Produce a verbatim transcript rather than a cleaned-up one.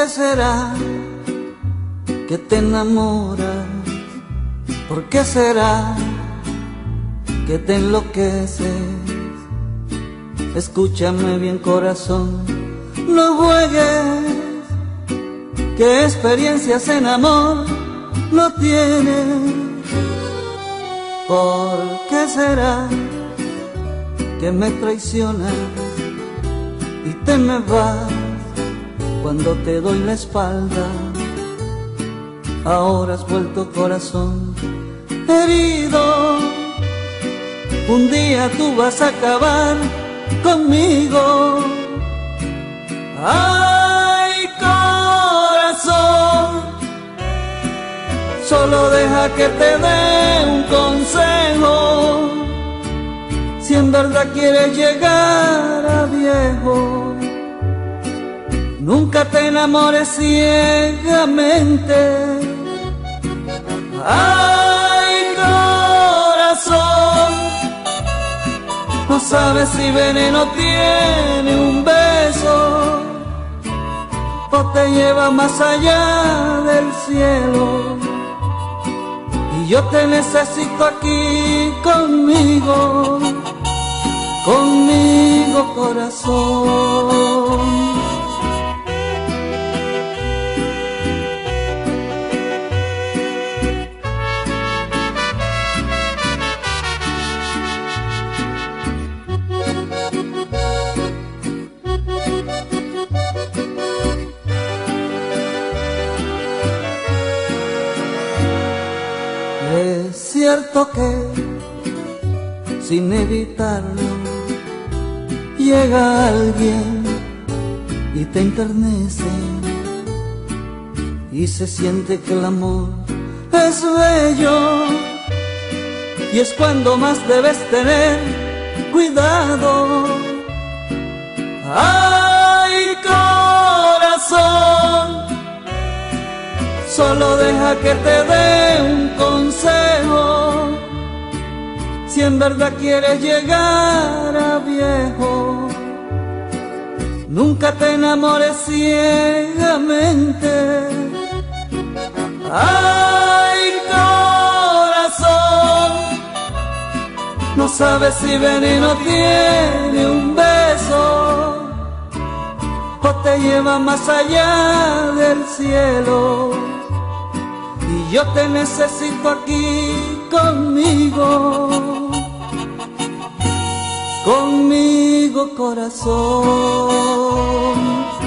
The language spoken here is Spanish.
qué será que te enamoras? ¿Por qué será que te enloqueces? Escúchame bien, corazón, no juegues, que experiencias en amor no tienes. ¿Por qué será que me traicionas y te me vas cuando te doy la espalda? Ahora has vuelto, corazón herido, un día tú vas a acabar conmigo. Ay, corazón, solo deja que te dé un consejo. Si en verdad quieres llegar a viejo, nunca te enamores ciegamente. Ay, corazón, no sabes si veneno tiene un beso o te lleva más allá del cielo. Y yo te necesito aquí conmigo, conmigo, corazón. Es cierto que sin evitarlo llega alguien y te enternece y se siente que el amor es bello, y es cuando más debes tener cuidado. Ay, corazón, solo deja que te dé un consejo. Si en verdad quieres llegar a viejo, nunca te enamores ciegamente. Ay, corazón, no sabes si veneno tiene un beso o te lleva más allá del cielo. Y yo te necesito aquí conmigo, conmigo, corazón.